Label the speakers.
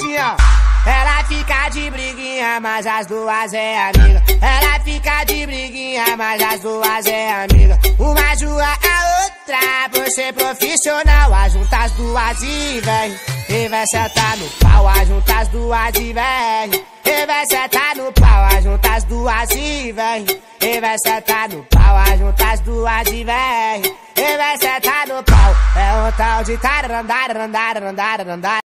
Speaker 1: assim, ó. Ela fica de briguinha, mas as duas é amiga. Ela fica de briguinha, mas as duas é amiga. Uma ajuda a outra por ser profissional. Ajunta as duas e vem, e vai sentar no pau. Ajunta as duas e vem, e vai sentar no pau. Ajunta as duas e vem, e vai sentar no pau. Ajunta as duas e vem, e vai sentar no pau. É um tal de tararandar,